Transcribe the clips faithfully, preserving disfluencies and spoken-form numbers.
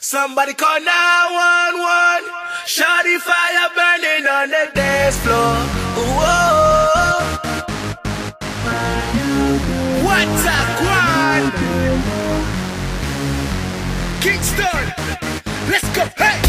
Somebody call nine one one. Shawty fire burning on the dance floor. Ooh, oh. What's up, Quan? Kingston, let's go, hey!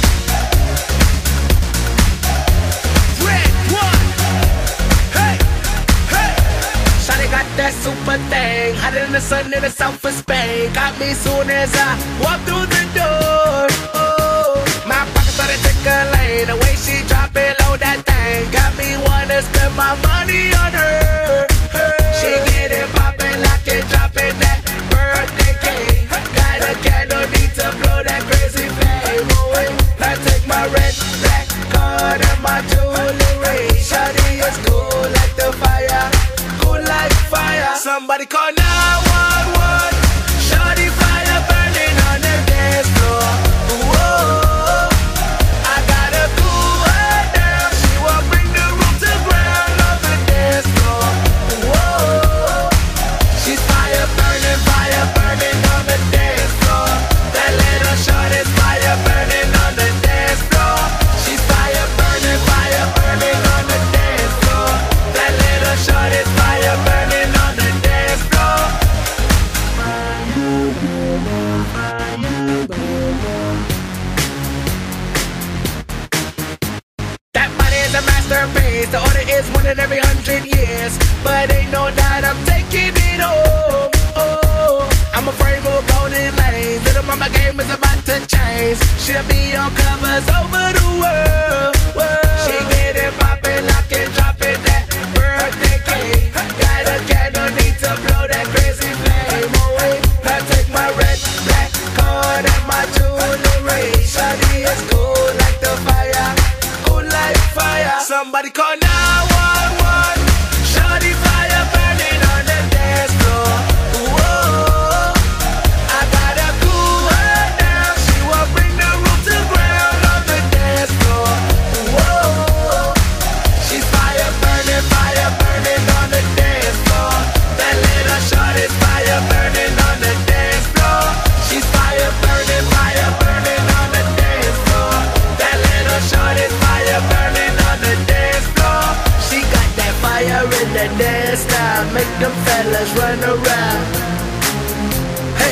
Red one, hey, hey! Shawty got that super thing, hotter than the sun in the south of Spain. Got me soon as I walk through the door. Oh, my pocket started tickling, the way she drop it low, that thing got me wanna spend my money on her. her. She get it poppin', lock it, droppin' that birthday cake. Got a candle, need to blow that crazy flame away. I take my red, black card and my jewelry. Shawty is cool like the fire, cool like fire. Somebody call nine one one. Shawty fire burning on the dance floor. Whoa, I gotta cool her down. She won't bring the room to ground on the dance floor. Whoa, she's fire burning, fire burning on the dance floor. That little short is fire burning on the dance floor. She's fire burning, fire burning on the dance floor. That little short is fire burning on the dance floor. That body is a masterpiece. The order is one in every hundred years, but ain't no doubt I'm taking it home. Oh, I'm afraid we'll go in lanes. Little mama game is about to change. She'll be on covers over the world. world. She get it poppin', lock it, drop it, that birthday cake. Got a candle, need to blow that crazy flame away. I take my red, black card and my jewelry. Shawty is cool like the fire, cool like fire. Somebody call nine one one. Shawty fire burning on the dance floor. Whoa, I gotta cool her down. She won't bring the room to ground on the dance floor. Whoa, she's fire burning, fire burning on the dance floor. That little short is fire burning on the dance floor. She's fire burning, fire burning on the dance floor. That little short is fire burning on the dance floor. She got that fire in the dance style, make them fellas run around. Hey,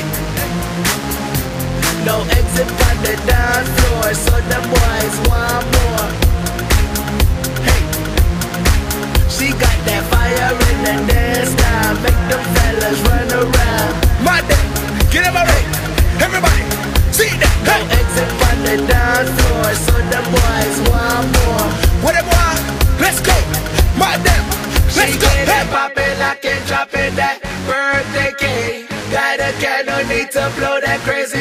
no exit on the dance floor, so them boys want more. Hey, she got that fire in the dance style, make them fellas run around. My day, get up already, everybody, see that. Hey, no exit on the dance floor, so them boys want more. What them want? Let's go, my damn, let's she go. Get hey, poppin', lock it, droppin' that birthday cake. Got a candle, need to blow that crazy